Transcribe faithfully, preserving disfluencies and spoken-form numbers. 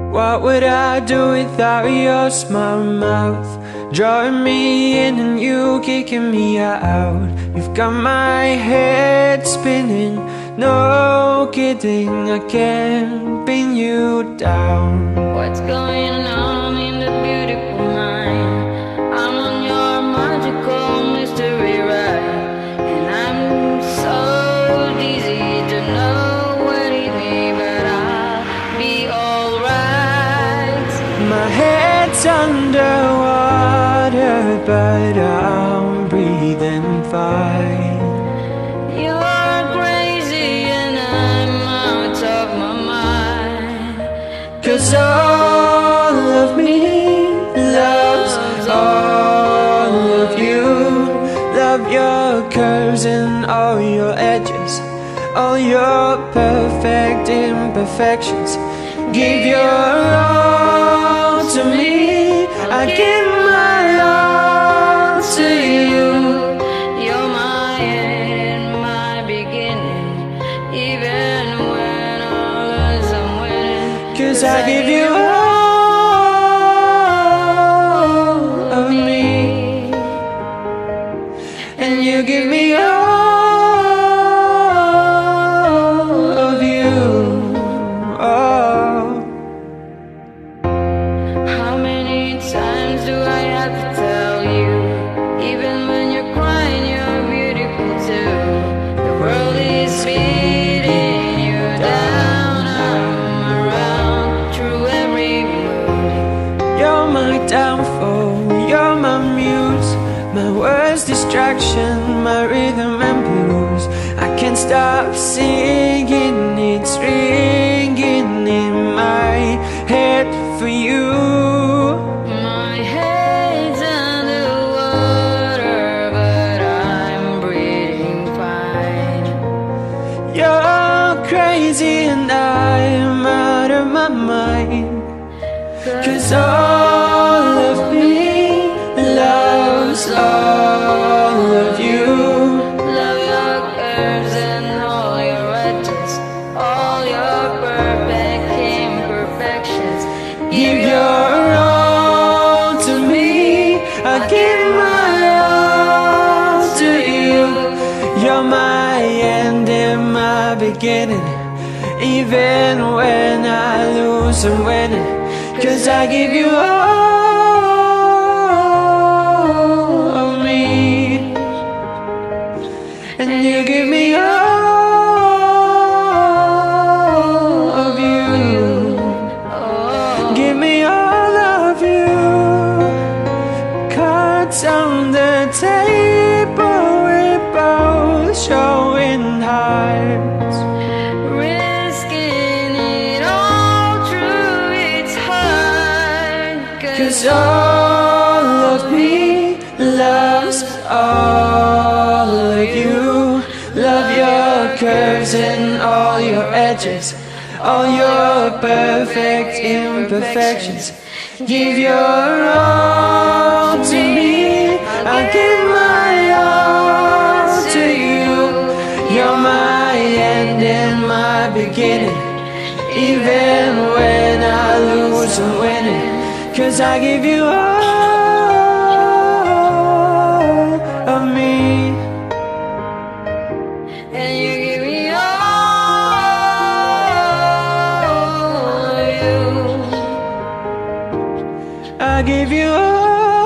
What would I do without your smart mouth? Drawing me in and you kicking me out. You've got my head spinning, no kidding, I can't pin you down. What's going on in the beautiful mind? I'm on your magical mystery ride, and I'm so dizzy to know what it means, but I'll be alright. My head's underwater, but I'm breathing fine. You're crazy and I'm out of my mind, 'Cause all of me loves all of you. Love your curves and all your edges, all your perfect imperfections. Give your all to me, I give my all to you. you're my end, my beginning, even when all is I'm winning. 'Cause I give you all of me, and you give me all of you. Oh. How many times do I have to tell you? Even when you're crying, you're beautiful too. The world is beating you down. I'm around through every mood. You're my downfall, you're my muse, my worst distraction, my rhythm and blues. I can't stop singing, it's ringing in my head for you. My head's underwater, but I'm breathing fine. You're crazy and I'm out of my mind, 'cause all of me loves all of you. Love your curves and all your edges, all your perfect imperfections. Give your all to me, I give my all to you. You're my end and my beginning, even when I lose I'm winning. 'Cause I give you all of me, and you give me all of you. Give me all of you. Cards on the table, we're both showing hearts. Risking it all through, it's hard. 'Cause all of me loves all of you. Love your curves and all your edges, all your perfect imperfections. Give your all to me, I give my all to you. You're my end and my beginning, even when I lose I'm winning. 'Cause I give you all of me, And you give me all of you. I give you all